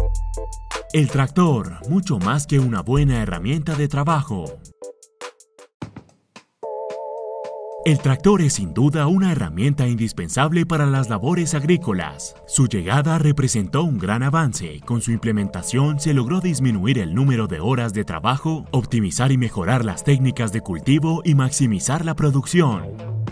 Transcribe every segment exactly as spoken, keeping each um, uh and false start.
El tractor, mucho más que una buena herramienta de trabajo. El tractor es sin duda una herramienta indispensable para las labores agrícolas. Su llegada representó un gran avance. Con su implementación se logró disminuir el número de horas de trabajo, optimizar y mejorar las técnicas de cultivo y maximizar la producción.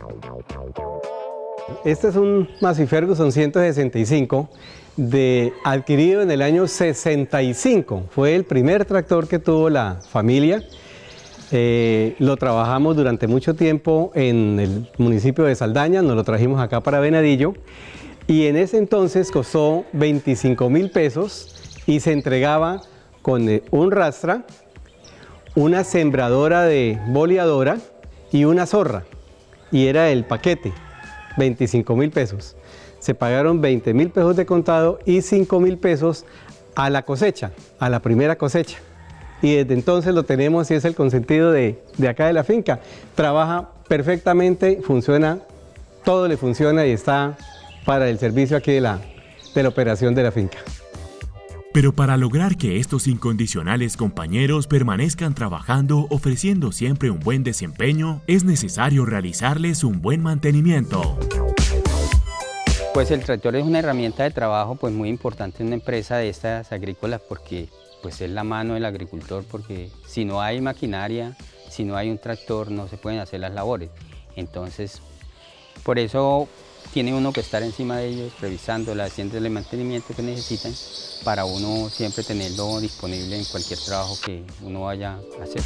Este es un Massey Ferguson ciento sesenta y cinco, de, adquirido en el año sesenta y cinco. Fue el primer tractor que tuvo la familia. Eh, lo trabajamos durante mucho tiempo en el municipio de Saldaña, nos lo trajimos acá para Venadillo y en ese entonces costó veinticinco mil pesos y se entregaba con un rastra, una sembradora de boleadora y una zorra, y era el paquete, veinticinco mil pesos. Se pagaron veinte mil pesos de contado y cinco mil pesos a la cosecha, a la primera cosecha. Y desde entonces lo tenemos y es el consentido de, de acá de la finca. Trabaja perfectamente, funciona, todo le funciona y está para el servicio aquí de la, de la operación de la finca. Pero para lograr que estos incondicionales compañeros permanezcan trabajando ofreciendo siempre un buen desempeño, es necesario realizarles un buen mantenimiento. Pues el tractor es una herramienta de trabajo pues muy importante en una empresa de estas agrícolas porque pues es la mano del agricultor, porque si no hay maquinaria, si no hay un tractor, no se pueden hacer las labores. Entonces, por eso tiene uno que estar encima de ellos, revisándolas, haciéndole el mantenimiento que necesitan, para uno siempre tenerlo disponible en cualquier trabajo que uno vaya a hacer.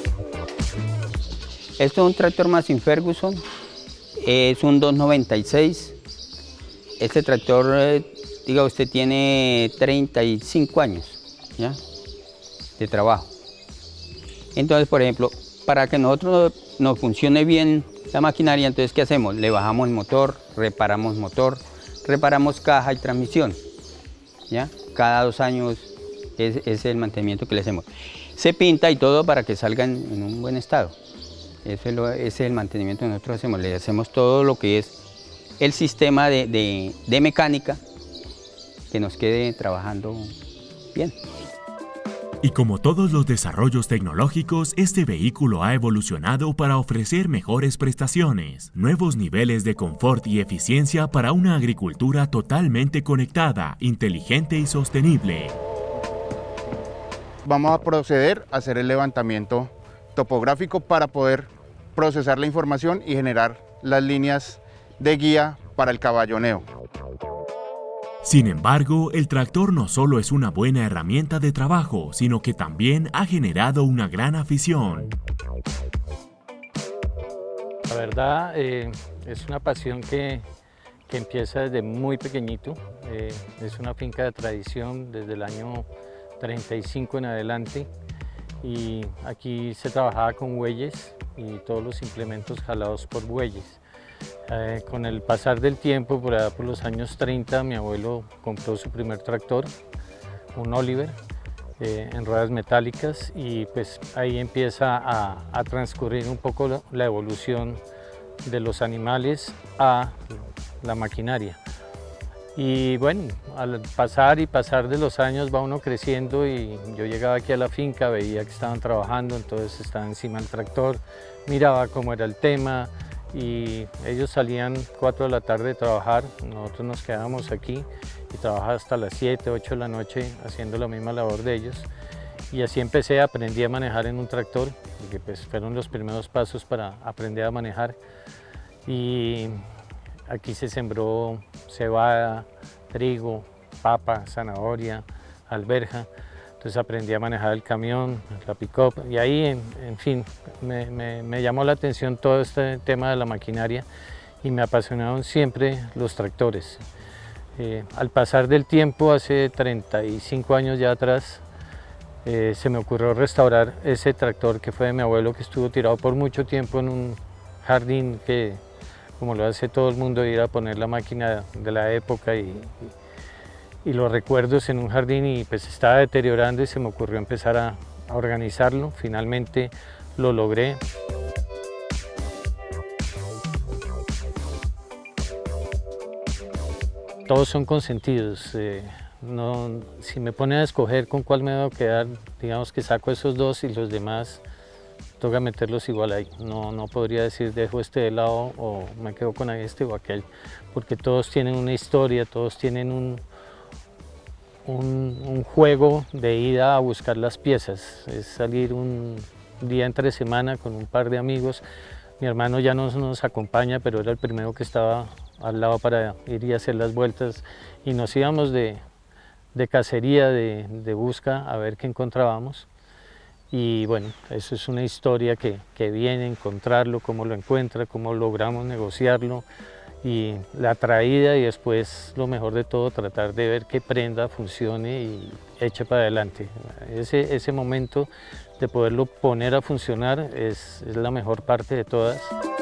Esto es un tractor Massey Ferguson, es un dos noventa y seis. Este tractor, eh, diga usted, tiene treinta y cinco años. ¿Ya? De trabajo. Entonces, por ejemplo, para que nosotros nos funcione bien la maquinaria, entonces, ¿qué hacemos? Le bajamos el motor, reparamos motor, reparamos caja y transmisión. ¿Ya? Cada dos años es, es el mantenimiento que le hacemos. Se pinta y todo para que salgan en un buen estado. Ese es, lo, ese es el mantenimiento que nosotros hacemos. Le hacemos todo lo que es el sistema de, de, de mecánica que nos quede trabajando bien. Y como todos los desarrollos tecnológicos, este vehículo ha evolucionado para ofrecer mejores prestaciones, nuevos niveles de confort y eficiencia para una agricultura totalmente conectada, inteligente y sostenible. Vamos a proceder a hacer el levantamiento topográfico para poder procesar la información y generar las líneas de guía para el caballoneo. Sin embargo, el tractor no solo es una buena herramienta de trabajo, sino que también ha generado una gran afición. La verdad, eh, es una pasión que, que empieza desde muy pequeñito. Eh, es una finca de tradición desde el año treinta y cinco en adelante. Y aquí se trabajaba con bueyes y todos los implementos jalados por bueyes. Eh, con el pasar del tiempo, por allá por los años treinta, mi abuelo compró su primer tractor, un Oliver, eh, en ruedas metálicas, y pues ahí empieza a, a transcurrir un poco la, la evolución de los animales a la maquinaria. Y bueno, al pasar y pasar de los años va uno creciendo y yo llegaba aquí a la finca, veía que estaban trabajando, entonces estaba encima del tractor, miraba cómo era el tema, y ellos salían cuatro de la tarde de trabajar, nosotros nos quedábamos aquí y trabajaba hasta las siete, ocho de la noche haciendo la misma labor de ellos. Y así empecé, aprendí a manejar en un tractor, porque pues fueron los primeros pasos para aprender a manejar. Y aquí se sembró cebada, trigo, papa, zanahoria, alberja. Entonces aprendí a manejar el camión, la pick-up, y ahí, en, en fin, me, me, me llamó la atención todo este tema de la maquinaria y me apasionaron siempre los tractores. Eh, al pasar del tiempo, hace treinta y cinco años ya atrás, eh, se me ocurrió restaurar ese tractor que fue de mi abuelo, que estuvo tirado por mucho tiempo en un jardín que, como lo hace todo el mundo, ir a poner la máquina de la época y, y y los recuerdos en un jardín, y pues estaba deteriorando y se me ocurrió empezar a, a organizarlo. Finalmente lo logré. Todos son consentidos, eh, no, si me pone a escoger con cuál me debo quedar, digamos que saco esos dos y los demás toca meterlos igual ahí. No, no podría decir dejo este de lado o me quedo con este o aquel, porque todos tienen una historia, todos tienen un, un, un juego de ida a buscar las piezas. Es salir un día entre semana con un par de amigos. Mi hermano ya no nos acompaña, pero era el primero que estaba al lado para ir y hacer las vueltas, y nos íbamos de, de cacería, de, de busca, a ver qué encontrábamos. Y bueno, eso es una historia que, que viene, encontrarlo, cómo lo encuentra, cómo logramos negociarlo, y la traída, y después lo mejor de todo, tratar de ver qué prenda funcione y eche para adelante. Ese, ese momento de poderlo poner a funcionar es, es la mejor parte de todas.